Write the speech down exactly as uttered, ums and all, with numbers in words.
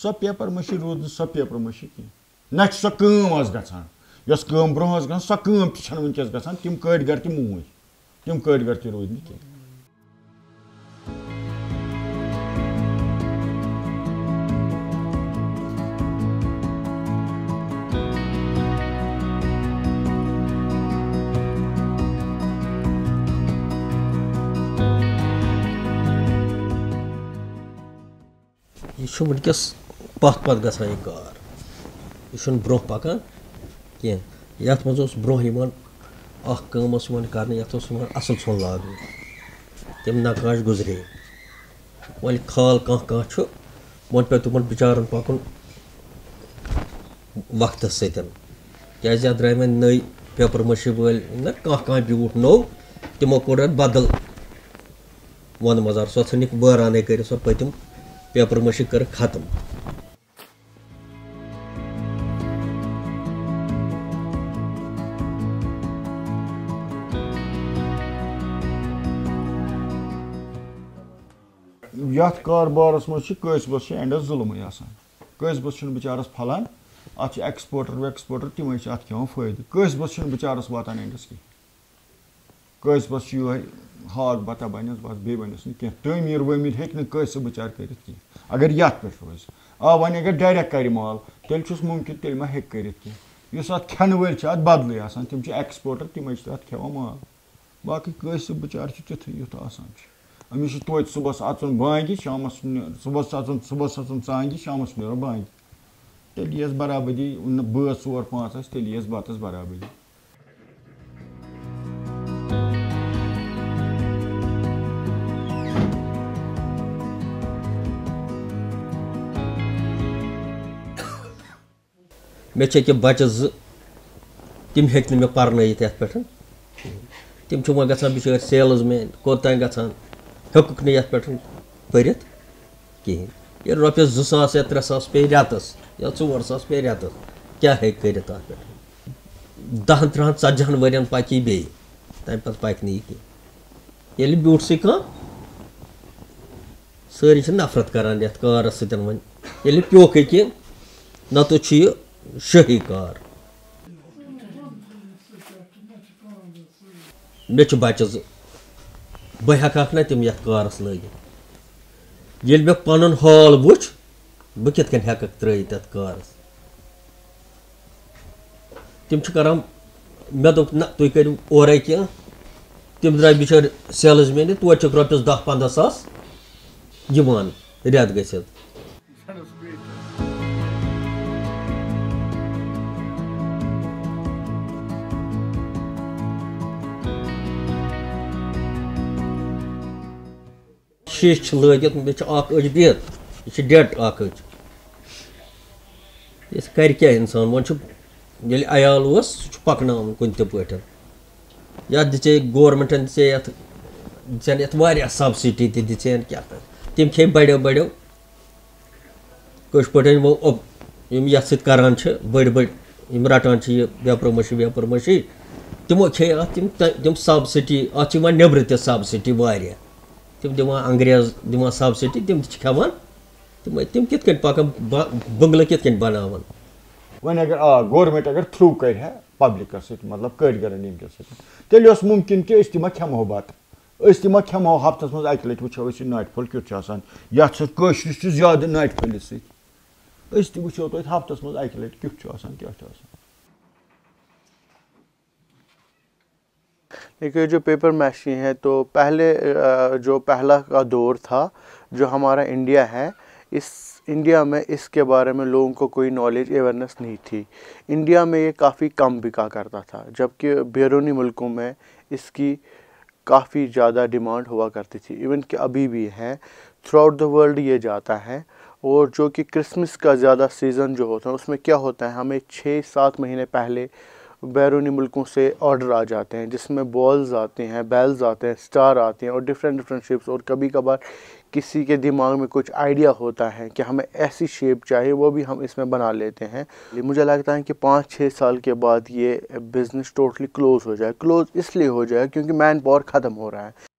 So paper मशी रोज so paper मशी की न सो कम गसान यस कम ब्रोह गसान सो कम तन वनकस गसान तम कारीगर तम मूज तम कारीगर तह रोद न कह यह वनकस पत पत गसान यह कार यह ब्रोह पकान कह ये मज ब्रोह कम कर असल सुन लागन तम नकाश गुजरे वल खाल कह वो पे तुम बिचारन पकन वक्त सतन क्या द्राय वो नई पेपर मशी वल ना कह कह ब्यूट नो तमो कोर बदल वन मजार सो थनिक बहरान कर सो पतम पेपर मशी कर खत्म यथ कारबारस मज कसबस एंडस जुलम कसबस बिचारस फलान अत एक्सपोर्टर वेक्सपोर्टर तमें अत खान फायदे कसबस बिचारस वातान एंडस की कसबस हाक बता बनस बस बे बनस कह तमीर वमीर हे कसब बिचार कर अगर यथ पे रोज आ वन अगर डायरेक्ट कर माल तेल मुमकिन तेल मा हेक कर अत खन वल अत बदल आसान तम एक्सपोर्टर तमें अत खान माल बाकी कसब बिचार तिथ युथ आसान अमिस तोत सुबह अचन बांगि शाम सुबह अचन सुबह अचन सांगि शाम नो बांगि तेल यस बराबरी बस ोर पाँच तेल यस बतस बराबरी मे के बच्चे ज तम हे मे पर्नयित ये पे तम वो ग बिचार सेल्स मैन कोतान ग हेकुक ये पे पढ़ कहें ये रोपस जो सास या त्रे सास पे रेतस या चोर सास पे रेतस क्या हे कर पे दहन त्रण षन वन पक बे तम पे पक ये ब्यूट सी कह सारी नफरत करान ये कारस सतन वन ये प्योक कि न तो शाही कार मे बच्चे ज बह हेक ना तम ये कारस लगित ये मे पन हाल वो बह कित हेक त्रित ये कारस तम करान मे दोप ना तुम करू ओर कह तम द्राय बिचार सेल्स मैन तोत रोपस दह पंद्रह सास दिवान रेत गसित शीश लगित मे अच बिहत यह डेट अच कर क्या इंसान वो ये अयाल सह पकन कुन पे या दिचे गवर्नमेंटन दिचे ये सब्सिडी दिचे क्या तम खे बड़ो बड़ो कश पे वो ये करान बड़ बड़ रटान पेपर मशी वेपर मशी तमो खे तम तम सब्सिडी अत नबर त सब्सिडी वारिया तम दिवान अंग्रेज दिवान सब्सिडी तम खान तम तम कित पकान बंगल कित बनावान वन अगर आ गवर्नमेंट अगर थ्रू कर पब्लिक मतलब कारीगरन तेल मुमकिन कि तम खमो बत तम खमो हफ्तस मज अक लट वो नाट फल क्युत ये ज्यादा नाट फलिस सत वो तुम हफ्तस मज अक लट क्युत क्या देखिए जो पेपर मैशी है तो पहले जो पहला का दौर था जो हमारा इंडिया है इस इंडिया में इसके बारे में लोगों को कोई नॉलेज अवेयरनेस नहीं थी। इंडिया में ये काफ़ी कम बिका करता था जबकि बैरूनी मुल्कों में इसकी काफ़ी ज़्यादा डिमांड हुआ करती थी। इवन कि अभी भी है, थ्रू आउट द वर्ल्ड ये जाता है। और जो कि क्रिसमस का ज़्यादा सीज़न जो होता है उसमें क्या होता है, हमें छः सात महीने पहले बैरूनी मुल्कों से ऑर्डर आ जाते हैं जिसमें बॉल्स आते हैं, बेल्स आते हैं, स्टार आते हैं और डिफरेंट डिफरेंट शेप्स। और कभी कभार किसी के दिमाग में कुछ आइडिया होता है कि हमें ऐसी शेप चाहिए, वो भी हम इसमें बना लेते हैं। मुझे लगता है कि पाँच छः साल के बाद ये बिज़नेस टोटली क्लोज़ हो जाए। क्लोज़ इसलिए हो जाए क्योंकि मैन पावर ख़त्म हो रहा है।